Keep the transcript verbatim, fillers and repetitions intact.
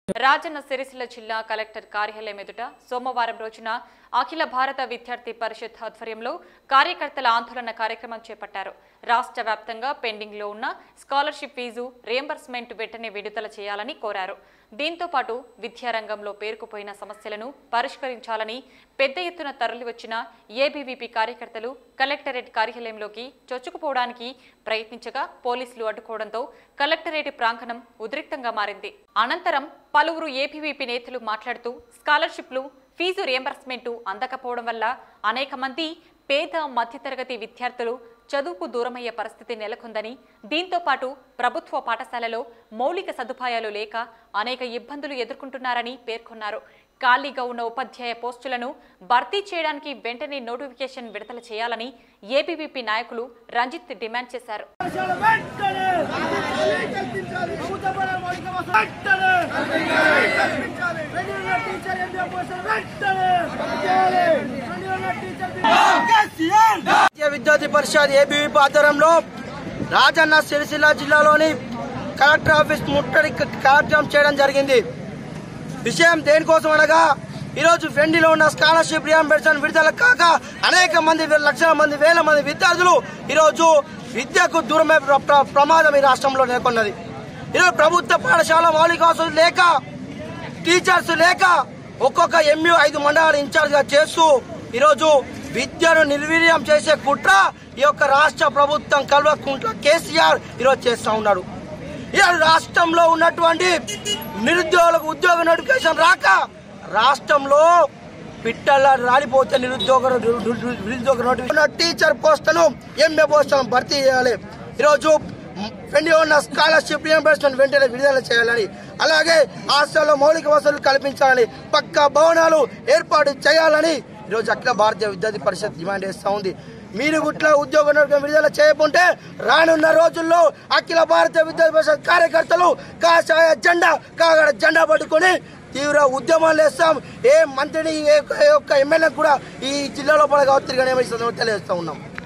రాజన్న సిరిసిల్ల జిల్లా కలెక్టర్ కార్యాలయం ఎదుట సోమవారం రోజున అఖిల భారత విద్యార్థి పరిషత్ ఆధ్వర్యంలో కార్యకర్తల ఆందోళన కార్యక్రమం చేపట్టారు. రాష్ట్ర వ్యాప్తంగా పెండింగ్ లో ఉన్న స్కాలర్షిప్ ఫీజు రియంబర్స్మెంట్ వెంటనే విడుదల చేయాలని కోరారు. దీంతో పాటు విద్యారంగంలో పేరుకుపోయిన సమస్యలను పరిష్కరించాలని పెద్ద ఎత్తున తరలివచ్చిన ఏబీవీపీ కార్యకర్తలు కలెక్టరేట్ కార్యాలయంలోకి చొచ్చుకుపోవడానికి ప్రయత్నించగా పోలీసులు అడ్డుకోవడంతో కలెక్టరేట్ ప్రాంగణం ఉద్రిక్తంగా మారింది. అనంతరం పలువురు ఏబీవీపీ నేతలు మాట్లాడుతూ స్కాలర్షిప్లు ఫీజు రియంబర్స్మెంట్ అందకపోవడం వల్ల అనేక మంది పేద మధ్యతరగతి విద్యార్థులు చదువుకు దూరమయ్యే పరిస్థితి నెలకొందని, దీంతో పాటు ప్రభుత్వ పాఠశాలలో మౌలిక సదుపాయాలు లేక అనేక ఇబ్బందులు ఎదుర్కొంటున్నారని పేర్కొన్నారు. ఖాళీగా ఉన్న ఉపాధ్యాయ పోస్టులను భర్తీ చేయడానికి వెంటనే నోటిఫికేషన్ విడుదల చేయాలని ఏబీవీపీ నాయకులు రంజిత్ డిమాండ్ చేశారు. విద్యార్థి పరిషత్ ఏబీవీపీ ఆధ్వర్యంలో రాజన్న సిరిసిల్ల జిల్లాలోని కలెక్టర్ ఆఫీస్ ముట్టడి కార్యక్రమం చేయడం జరిగింది. విషయం దేనికోసం అనగా ఈరోజు ఫెండిలో ఉన్న స్కాలర్షిప్ రియంబర్స్మెంట్ విడుదల కాక అనేక మంది లక్షల మంది వేల మంది విద్యార్థులు ఈరోజు విద్యకు దూరమే ప్రమాదం ఈ రాష్ట్రంలో నెలకొన్నది. ఈరోజు ప్రభుత్వ పాఠశాల మౌలిక వసతులు లేక, టీచర్స్ లేక ఒక్కొక్క ఎంయూ ఐదు మండలాలు ఇన్ఛార్జ్ గా చేస్తూ ఈరోజు విద్యను నిర్వీర్యం చేసే కుట్ర ఈ యొక్క రాష్ట్ర ప్రభుత్వం కల్వకుంట్ల కేసీఆర్ ఈరోజు చేస్తూ ఉన్నాడు. ఈరోజు రాష్ట్రంలో ఉన్నటువంటి నిరుద్యోగులకు ఉద్యోగ నోటిఫికేషన్ రాక రాష్ట్రంలో పిట్టల రాలిపోతే నిరుద్యోగ నిరుద్యోగ నోటిఫికేషన్ టీచర్ పోస్టులను ఎంఏ పోస్టులను భర్తీ చేయాలి. ఈరోజు పెండింగ్ ఉన్న స్కాలర్షిప్ రియంబర్స్మెంట్ వెంటనే విడుదల చేయాలని, అలాగే హాస్టల్లో మౌలిక వసతులు కల్పించాలని, పక్కా భవనాలు ఏర్పాటు చేయాలని ఈరోజు అఖిల భారతీయ విద్యార్థి పరిషత్ డిమాండ్ చేస్తూ ఉంది. మీరు గుట్ల ఉద్యోగ నోటిఫికేషన్ విడుదల చేయకుంటే రానున్న రోజుల్లో అఖిల భారతీయ విద్యార్థి పరిషత్ కార్యకర్తలు కాషాయ జెండా కాగడ జెండా పట్టుకుని తీవ్ర ఉద్యమాలు చేస్తాం. ఏ మంత్రిని ఏ ఒక్క ఎమ్మెల్యే కూడా ఈ జిల్లాలో పడగా తిరిగి నియమిస్తుందో తెలియజేస్తూ ఉన్నాం.